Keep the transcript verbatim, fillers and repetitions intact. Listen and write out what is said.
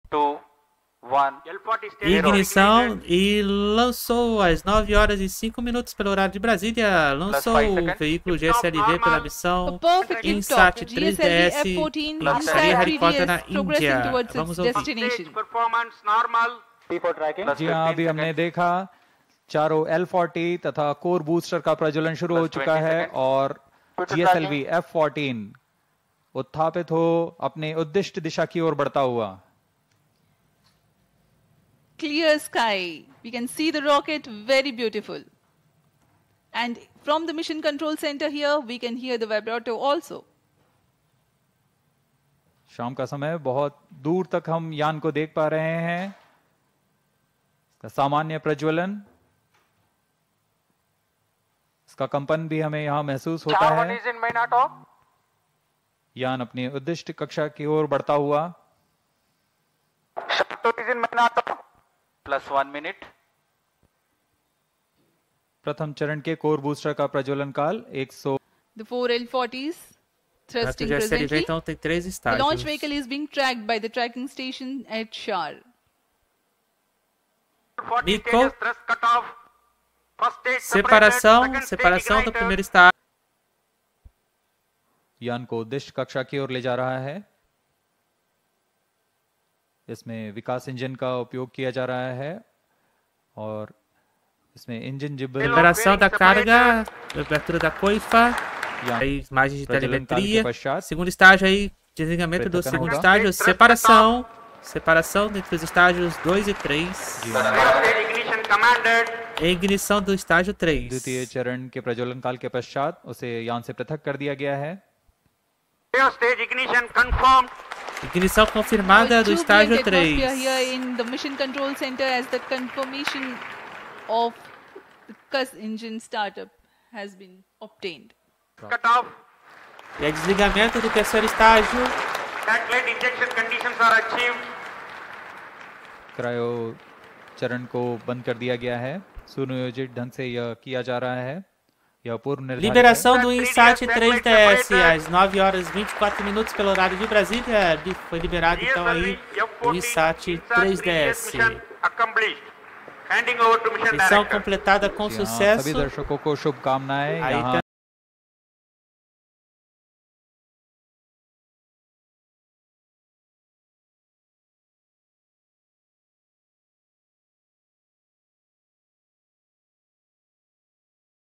two, one. Ignição e lançou às nove horas e cinco minutos pelo horário de Brasília. Lançou o veículo G S L V pela missão INSAT três D S em Sri Harikota, na Índia. Vamos ouvir. जी हाँ, अभी हमने देखा चारों L forty तथा core booster का प्रज्वलन शुरू हो चुका है और G S L V F fourteen उत्थापित हो अपने उद्दिष्ट दिशा की ओर बढ़ता हुआ. Clear sky. We can see the rocket, very beautiful. And from the mission control center here, we can hear the vibrato also. शाम का समय, बहुत दूर तक हम यान को देख पा रहे हैं. सामान्य प्रज्वलन, इसका कंपन भी हमें यहाँ महसूस होता है. यान अपनी उद्दिष्ट कक्षा की ओर बढ़ता हुआ. Plus one minute. प्रथम चरण के कोर बूस्टर का प्रज्वलन काल एक सौ. The four L forties thrusting presently. Então tem três The estágios. launch vehicle is being tracked by the tracking station at Shar. Nico. Separação, separação do primeiro estágio. यान को उद्दिष्ट कक्षा की ओर ले जा रहा है. इसमें विकास इंजन का उपयोग किया जा रहा है और इसमें engine gimbal. Liberação da carga, abertura da coifa, aí imagens de telemetria. Segundo estágio aí, desligamento do segundo estágio, separação, separação entre os estágios dois e três. Ignição do estágio três. द्वितीय चरण के प्रज्वलन काल के पश्चात उसे यान से पृथक कर दिया गया है. Ignição confirmada do estágio três. Here in the mission control center as the confirmation of the C U S engine startup has been obtained. E é desligamento do terceiro estágio. Cryo चरण को बंद कर दिया गया है. सुनियोजित ढंग से यह किया जा रहा है. Liberação do INSAT três D S às nove horas e vinte e quatro minutos pelo horário de Brasília. Foi liberado então aí o INSAT três D S. Missão completada com sucesso. सभी दर्शकों को शुभकामनाएं. Aí